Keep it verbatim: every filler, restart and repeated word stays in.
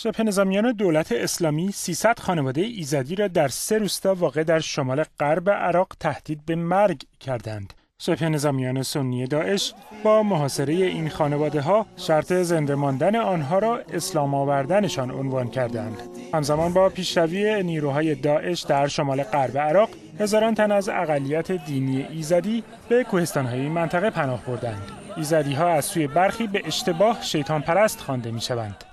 شبه نظامیان دولت اسلامی سیصد خانواده ایزدی را در سه روستا واقع در شمال غرب عراق تهدید به مرگ کردند. شبه نظامیان سنی داعش با محاصره این خانواده ها شرط زنده ماندن آنها را اسلام آوردنشان عنوان کردند. همزمان با پیشروی نیروهای داعش در شمال غرب عراق، هزاران تن از اقلیت دینی ایزدی به کوهستان‌های این منطقه پناه بردند. ایزدی ها از سوی برخی به اشتباه شیطان پرست خوانده می شوند.